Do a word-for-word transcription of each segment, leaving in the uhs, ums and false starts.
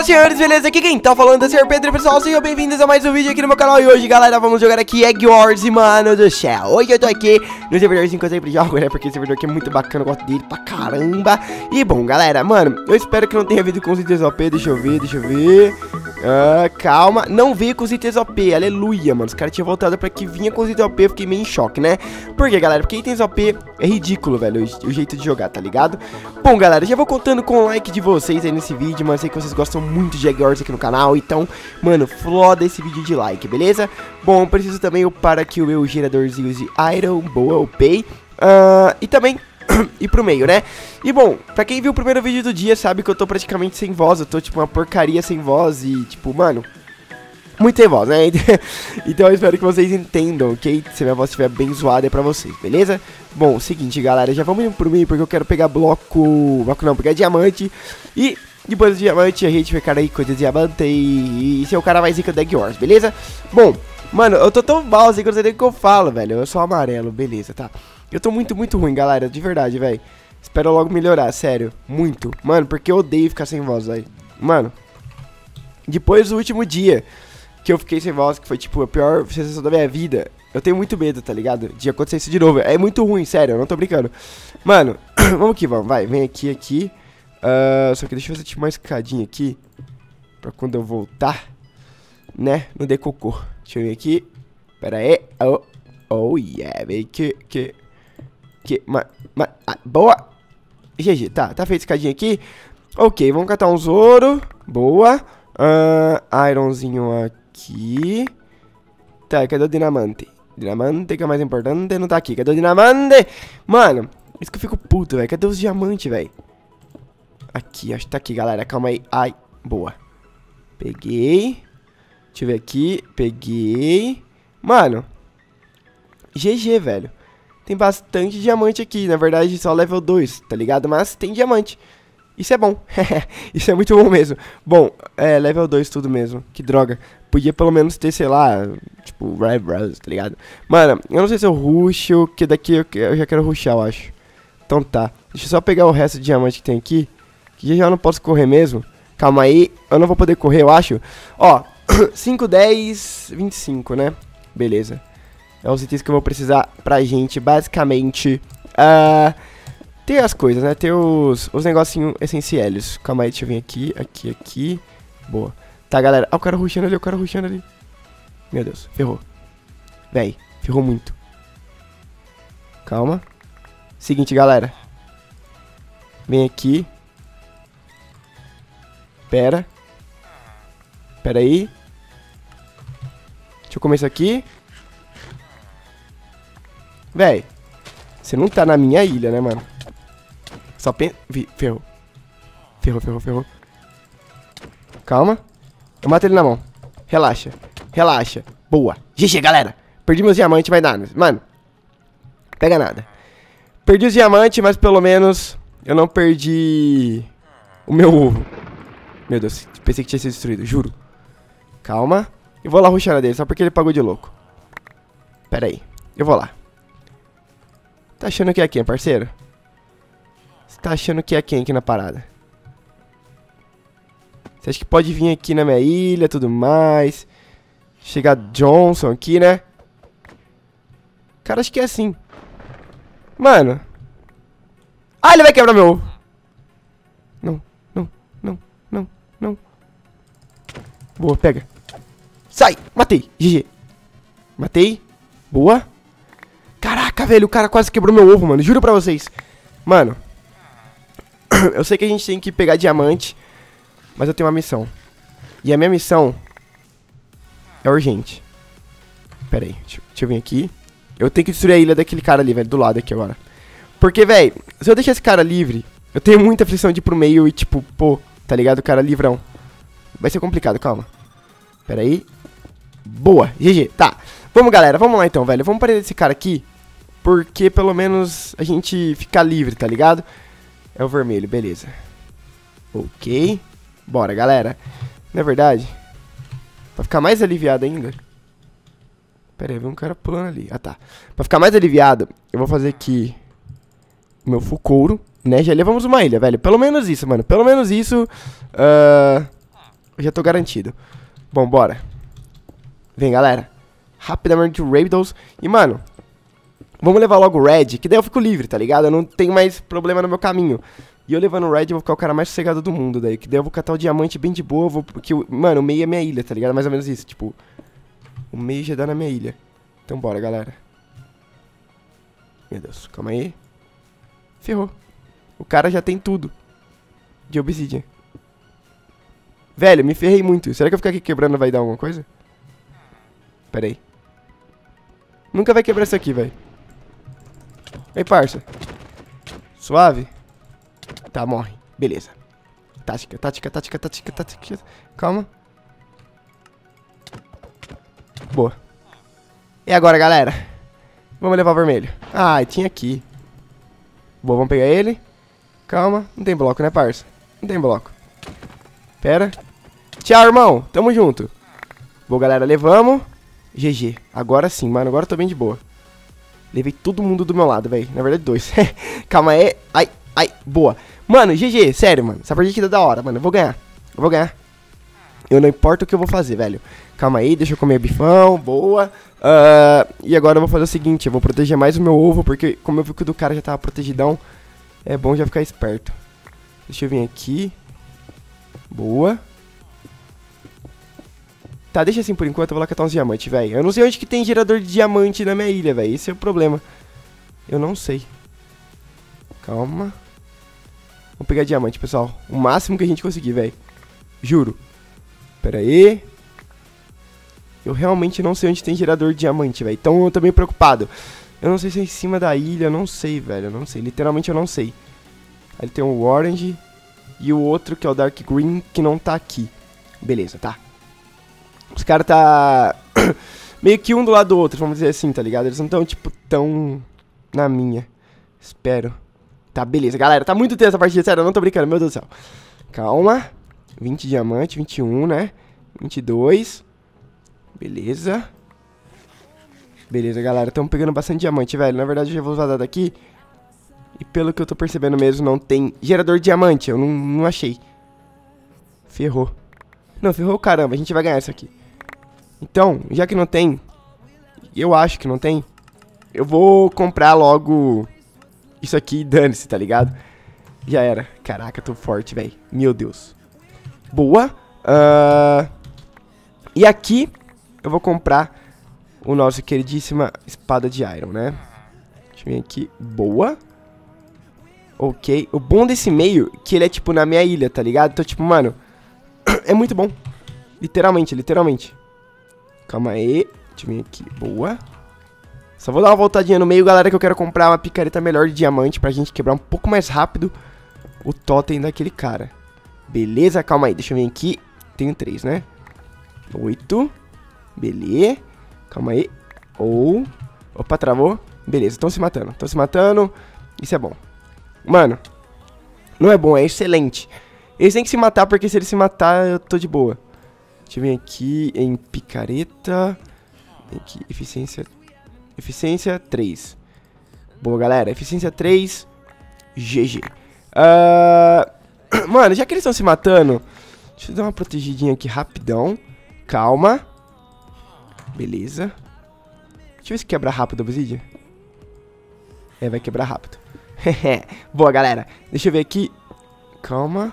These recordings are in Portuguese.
senhores, beleza? Aqui quem tá falando é o senhor Pedro, pessoal. Sejam bem-vindos a mais um vídeo aqui no meu canal. E hoje, galera, vamos jogar aqui Egg Wars, mano do céu. Hoje eu tô aqui no servidorzinho que eu sempre jogo, né? Porque esse servidor aqui é muito bacana, eu gosto dele pra caramba. E bom, galera, mano, eu espero que não tenha vindo com os itens O P. Deixa eu ver, deixa eu ver. Ah, calma, não veio com os itens O P, aleluia, mano. Os caras tinham voltado pra que vinha com os itens O P, eu fiquei meio em choque, né? Por quê, galera? Porque itens O P é ridículo, velho, o, o jeito de jogar, tá ligado? Bom, galera, já vou contando com o like de vocês aí nesse vídeo, mano. Sei que vocês gostam muito de Egg Wars aqui no canal, então, mano, floda esse vídeo de like, beleza? Bom, preciso também upar aqui o meu geradorzinho de Iron, boa, upei. Uh, e também ir pro meio, né? E bom, pra quem viu o primeiro vídeo do dia, sabe que eu tô praticamente sem voz. Eu tô tipo uma porcaria sem voz e tipo, mano, muito sem voz, né? Então eu espero que vocês entendam, ok? Se minha voz estiver bem zoada é pra vocês, beleza? Bom, seguinte, galera, já vamos ir pro meio porque eu quero pegar bloco... Bloco não, pegar diamante. E depois do diamante a gente vai ficar aí com o diamante e, e ser o cara mais rico da Egg Wars, beleza? Bom, mano, eu tô tão mal assim que eu não sei nem o que eu falo, velho. Eu sou amarelo, beleza, tá? Eu tô muito, muito ruim, galera, de verdade, velho. Espero logo melhorar, sério, muito. Mano, porque eu odeio ficar sem voz, velho. Mano, depois do último dia que eu fiquei sem voz, que foi, tipo, a pior sensação da minha vida, eu tenho muito medo, tá ligado? De acontecer isso de novo. É muito ruim, sério, eu não tô brincando. Mano, vamos que vamos, vai, vem aqui, aqui. Uh, só que deixa eu fazer, tipo, uma escadinha aqui, pra quando eu voltar, né, não dê cocô. Deixa eu vir aqui. Pera aí. Oh, oh yeah, vem aqui, que... Que, ma, ma, ah, boa. G G, tá, tá feita a escadinha aqui. Ok, vamos catar uns ouro. Boa. uh, Ironzinho aqui. Tá, cadê o dinamante? Dinamante, que é o mais importante, não tá aqui. Cadê o dinamante? Mano, isso que eu fico puto, velho. Cadê os diamantes, velho? Aqui, acho que tá aqui, galera, calma aí. Ai, boa. Peguei. Deixa eu ver aqui, peguei. Mano, G G, velho. Tem bastante diamante aqui, na verdade só level dois, tá ligado? Mas tem diamante. Isso é bom. Isso é muito bom mesmo. Bom, é level dois tudo mesmo. Que droga. Podia pelo menos ter, sei lá, tipo, Red Rose, tá ligado? Mano, eu não sei se eu rusho, que daqui eu, eu já quero rushar, eu acho. Então tá. Deixa eu só pegar o resto de diamante que tem aqui, que já, já não posso correr mesmo. Calma aí, eu não vou poder correr, eu acho. Ó, cinco, dez, vinte e cinco, né? Beleza. É os itens que eu vou precisar pra gente, basicamente, uh, ter as coisas, né? Ter os, os negocinhos essenciais. Calma aí, deixa eu vir aqui, aqui, aqui. Boa. Tá, galera. Ah, o cara rushando ali, o cara rushando ali. Meu Deus, ferrou. Véi, ferrou muito. Calma. Seguinte, galera. Vem aqui. Pera. Pera aí. Deixa eu começar aqui. Véi, você não tá na minha ilha, né, mano? Só pensa... Ferrou. Ferrou, ferrou, ferrou. Calma. Eu mato ele na mão. Relaxa. Relaxa. Boa. G G, galera. Perdi meus diamantes, mas nada. Mano, pega nada. Perdi os diamantes, mas pelo menos eu não perdi o meu ovo. Meu Deus, pensei que tinha sido destruído, juro. Calma. Eu vou lá rushar na dele, só porque ele pagou de louco. Pera aí. Eu vou lá. Tá achando que é quem, parceiro? Você tá achando que é quem aqui na parada? Você acha que pode vir aqui na minha ilha, tudo mais? Chegar Johnson aqui, né? Cara, acho que é assim. Mano. Ah, ele vai quebrar meu ovo. Não, não, não, não, não. Boa, pega. Sai, matei, G G. Matei, boa. Caraca, velho, o cara quase quebrou meu ovo, mano. Juro pra vocês. Mano, eu sei que a gente tem que pegar diamante, mas eu tenho uma missão. E a minha missão é urgente. Pera aí, deixa, deixa eu vir aqui. Eu tenho que destruir a ilha daquele cara ali, velho, do lado aqui agora. Porque, velho, se eu deixar esse cara livre, eu tenho muita aflição de ir pro meio e, tipo, pô, tá ligado? O cara livrão. Vai ser complicado, calma. Pera aí. Boa, G G, tá. Vamos, galera, vamos lá então, velho. Vamos prender esse cara aqui, porque pelo menos a gente fica livre, tá ligado? É o vermelho, beleza. Ok. Bora, galera. Na verdade, pra ficar mais aliviado ainda... Pera aí, vem um cara pulando ali. Ah, tá. Pra ficar mais aliviado, eu vou fazer aqui o meu full couro, né? Já levamos uma ilha, velho. Pelo menos isso, mano. Pelo menos isso. Uh... Eu já tô garantido. Bom, bora. Vem, galera. Rapidamente o Rabdos. E, mano, vamos levar logo o Red, que daí eu fico livre, tá ligado? Eu não tenho mais problema no meu caminho. E eu levando o Red, eu vou ficar o cara mais sossegado do mundo daí. Que daí eu vou catar o diamante bem de boa. Vou, porque, mano, o meio é minha ilha, tá ligado? Mais ou menos isso, tipo... O meio já dá na minha ilha. Então bora, galera. Meu Deus, calma aí. Ferrou. O cara já tem tudo de obsidian. Velho, me ferrei muito. Será que eu ficar aqui quebrando vai dar alguma coisa? Pera aí. Nunca vai quebrar isso aqui, velho. Ei, parça. Suave. Tá, morre. Beleza. Tática, tática, tática, tática, tática. Calma. Boa. E agora, galera? Vamos levar o vermelho. Ah, tinha aqui. Boa, vamos pegar ele. Calma. Não tem bloco, né, parça? Não tem bloco. Pera. Tchau, irmão. Tamo junto. Boa, galera. Levamos. G G. Agora sim, mano. Agora eu tô bem de boa. Levei todo mundo do meu lado, velho. Na verdade, dois. Calma aí. Ai, ai. Boa. Mano, G G. Sério, mano. Essa partida é da hora, mano. Eu vou ganhar. Eu vou ganhar. Eu não importa o que eu vou fazer, velho. Calma aí, deixa eu comer bifão, boa. Uh, e agora eu vou fazer o seguinte, eu vou proteger mais o meu ovo, porque como eu vi que o do cara já tava protegidão, é bom já ficar esperto. Deixa eu vir aqui. Boa. Tá, deixa assim por enquanto, eu vou lá catar uns diamantes, velho. Eu não sei onde que tem gerador de diamante na minha ilha, velho. Esse é o problema. Eu não sei. Calma. Vamos pegar diamante, pessoal. O máximo que a gente conseguir, velho. Juro. Pera aí. Eu realmente não sei onde tem gerador de diamante, velho. Então eu tô meio preocupado. Eu não sei se é em cima da ilha. Eu não sei, velho. Eu não sei. Literalmente eu não sei. Aí tem o orange. E o outro que é o dark green, que não tá aqui. Beleza, tá. Os caras tá... meio que um do lado do outro, vamos dizer assim, tá ligado? Eles não tão, tipo, tão... na minha. Espero. Tá, beleza. Galera, tá muito tensa essa partida. Sério, eu não tô brincando. Meu Deus do céu. Calma. vinte diamante, vinte e um, né? vinte e dois. Beleza. Beleza, galera. Estamos pegando bastante diamante, velho. Na verdade, eu já vou vazar daqui. E pelo que eu tô percebendo mesmo, não tem gerador de diamante. Eu não, não achei. Ferrou. Não, ferrou caramba. A gente vai ganhar isso aqui. Então, já que não tem... Eu acho que não tem. Eu vou comprar logo... Isso aqui e dane-se, tá ligado? Já era. Caraca, tô forte, velho. Meu Deus. Boa. Uh... E aqui eu vou comprar o nosso queridíssima espada de iron, né? Deixa eu vir aqui. Boa. Ok. O bom desse meio é que ele é tipo na minha ilha, tá ligado? Então tipo, mano, é muito bom. Literalmente, literalmente. Calma aí. Deixa eu vir aqui. Boa. Só vou dar uma voltadinha no meio, galera, que eu quero comprar uma picareta melhor de diamante pra gente quebrar um pouco mais rápido o totem daquele cara. Beleza, calma aí, deixa eu vir aqui. Tenho três, né? Oito. Beleza. Calma aí. Ou. Oh. Opa, travou. Beleza, estão se matando. Estão se matando. Isso é bom. Mano, não é bom, é excelente. Eles têm que se matar, porque se eles se matar, eu tô de boa. Deixa eu vir aqui em picareta. Aqui, eficiência. Eficiência três. Boa, galera. Eficiência três. G G. Uh, mano, já que eles estão se matando, deixa eu dar uma protegidinha aqui rapidão. Calma. Beleza. Deixa eu ver se quebra rápido a obsidian. É, vai quebrar rápido. Boa, galera. Deixa eu ver aqui. Calma.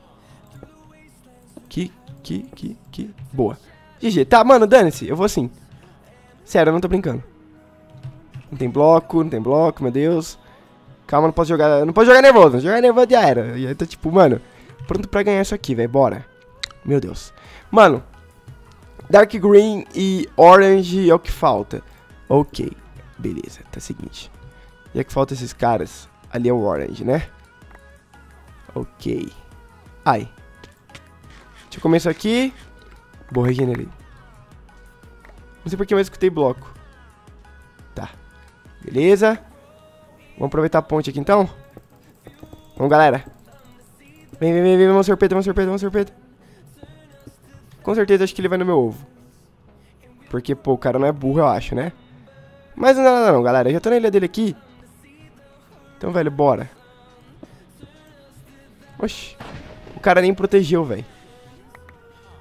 Aqui, aqui, aqui, aqui. Boa. G G. Tá, mano, dane-se. Eu vou assim. Sério, eu não tô brincando. Não tem bloco, não tem bloco, meu Deus. Calma, não posso jogar, não posso jogar nervoso, não jogar nervoso já era. E aí tô tipo, mano, pronto pra ganhar isso aqui, velho, bora. Meu Deus. Mano, Dark Green e Orange é o que falta. Ok, beleza, tá seguinte. Já que falta esses caras, ali é o Orange, né? Ok. Ai. Deixa eu começar aqui. Boa, regenerei. Não sei porque eu escutei bloco. Tá. Beleza. Vamos aproveitar a ponte aqui então. Vamos, galera. Vem, vem, vem, vem. Vamos, sorpeta, vamos, sorpeta, vamos, sorpeta. Com certeza acho que ele vai no meu ovo. Porque, pô, o cara não é burro, eu acho, né? Mas não, não, não, não, galera. Eu já tô na ilha dele aqui. Então, velho, bora. Oxi. O cara nem protegeu, velho.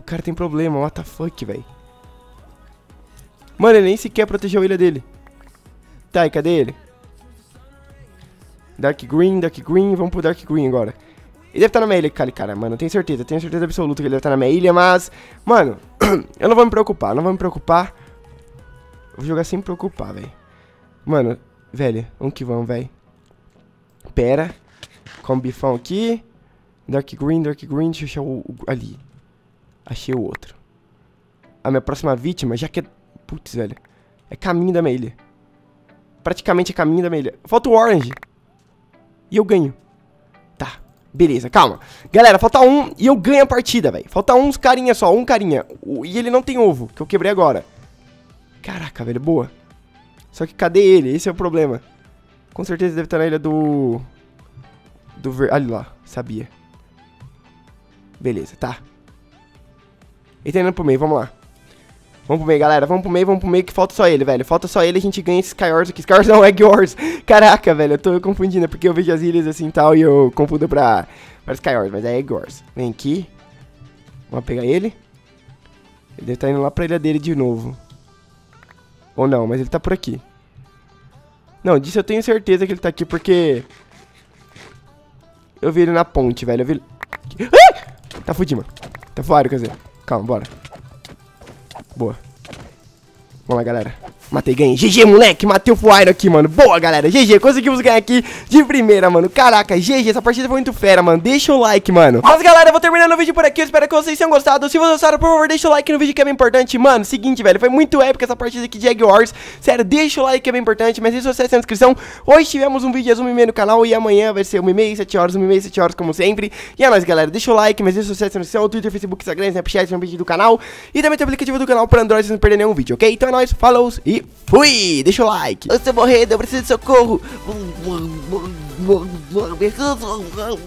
cara tem problema, what the fuck, velho. Mano, ele nem sequer protegeu a ilha dele. Tá, e cadê ele? Dark Green, Dark Green, vamos pro Dark Green agora. Ele deve estar na minha ilha, cara, cara, mano, eu tenho certeza, eu tenho certeza absoluta que ele deve estar na minha ilha, mas... Mano, eu não vou me preocupar, não vou me preocupar. Vou jogar sem me preocupar, velho. Mano, velho, vamos que vamos, velho. Pera. Com o bifão aqui. Dark Green, Dark Green, deixa eu achar o, o... Ali. Achei o outro. A minha próxima vítima, já que é... Putz, velho. É caminho da minha ilha. Praticamente é caminho da minha ilha. Falta o Orange. E eu ganho. Tá. Beleza, calma. Galera, falta um e eu ganho a partida, velho. Falta uns carinha só, um carinha. E ele não tem ovo, que eu quebrei agora. Caraca, velho, boa. Só que cadê ele? Esse é o problema. Com certeza deve estar na ilha do... Do ver... Ali lá, sabia. Beleza, tá. Ele tá indo pro meio, vamos lá. Vamos pro meio, galera, vamos pro meio, vamos pro meio, que falta só ele, velho. Falta só ele, a gente ganha esse Skywars aqui. Skywars não, Egg Wars. Caraca, velho, eu tô confundindo, porque eu vejo as ilhas assim e tal, e eu confundo pra, pra Skywars, mas é Egg Wars. Vem aqui. Vamos pegar ele. Ele deve estar indo lá pra ilha dele de novo. Ou não, mas ele tá por aqui. Não, disso eu tenho certeza que ele tá aqui, porque... Eu vi ele na ponte, velho, eu vi ele... Ah! Tá fudido, mano. Tá fora, quer dizer. Calma, bora. Boa. Vamos lá, galera. Matei, ganhei. G G, moleque. Matei o Fuairo aqui, mano. Boa, galera. G G. Conseguimos ganhar aqui de primeira, mano. Caraca, G G. Essa partida foi muito fera, mano. Deixa o like, mano. Mas, galera, eu vou terminando o vídeo por aqui. Eu espero que vocês tenham gostado. Se vocês gostaram, por favor, deixa o like no vídeo, que é bem importante. Mano, seguinte, velho. Foi muito épica essa partida aqui de Egg Wars. Sério, deixa o like, que é bem importante. Mas deixa o sucesso na descrição. Hoje tivemos um vídeo às uma e meia no canal. E amanhã vai ser uma e meia, sete horas, uma e meia, sete horas, como sempre. E é nóis, galera. Deixa o like, mas deixa o sucesso na descrição. Twitter, Facebook, Instagram, Snapchat, no vídeo do canal. E também tem o aplicativo do canal para Android, pra não perder nenhum vídeo, ok? Então é nóis. Falou e fui! Deixa o like. Eu estou morrendo, eu preciso de socorro.